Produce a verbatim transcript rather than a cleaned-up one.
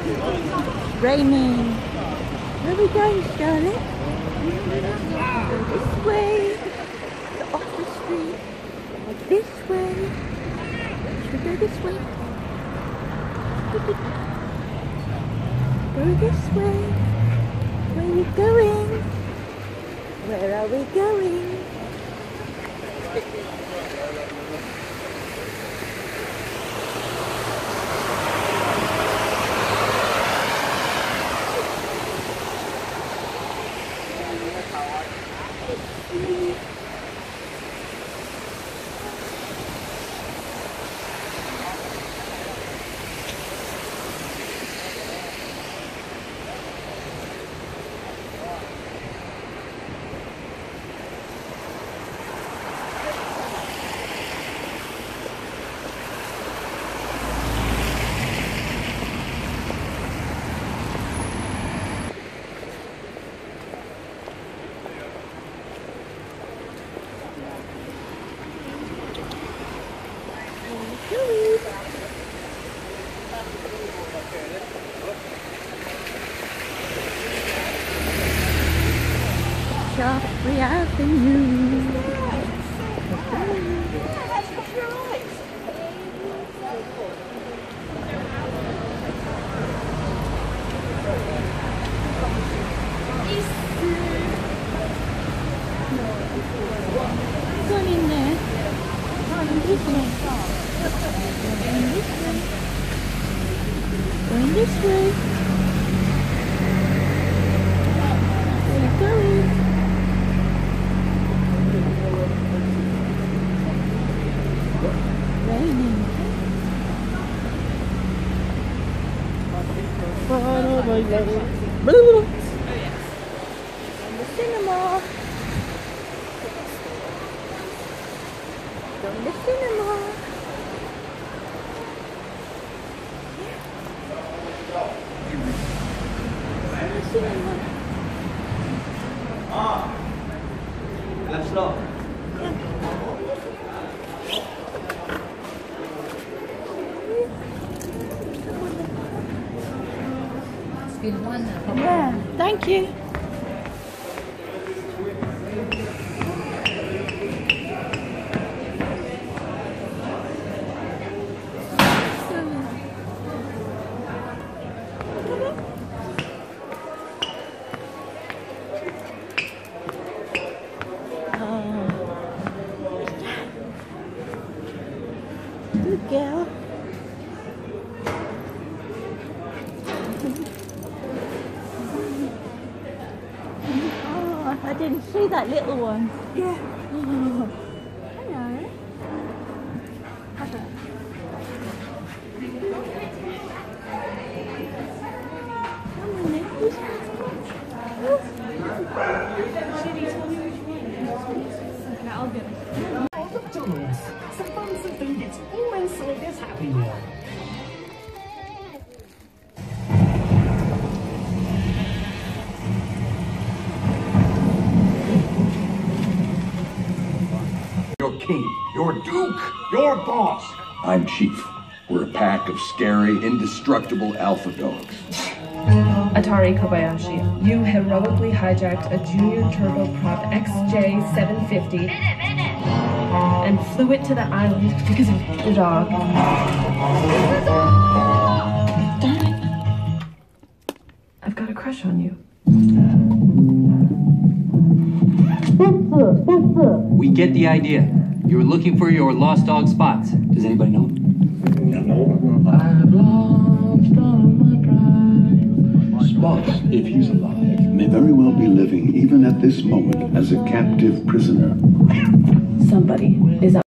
Raining. Where are we going, Charlotte? Go this way. Go off the street. Like this way. Should we go this way? Go this way. Where are you going? Where are we going? Joffrey Avenue. What's on in there? Going this way. Going this way. Where are you going? Raining. Going to cinema. Going to cinema. Going to cinema. Ah, let's go. Good one. Yeah, thank you. Good girl. Oh, I didn't see that little one. Yeah. Oh. Hello. Come on, Nick. Okay, I'll get it. McDonald's. Some fun, some food, it's always like this happy meal. Your king, your duke, your boss. I'm Chief. We're a pack of scary, indestructible alpha dogs. Atari Kobayashi, you heroically hijacked a Junior Turboprop X J seven fifty and flew it to the island because of the dog. Darling, I've got a crush on you. We get the idea. You're looking for your lost dog Spots. Does anybody know? No. I've lost all my pride. Spots, if he's alive, may very well be living even at this moment as a captive prisoner. Somebody is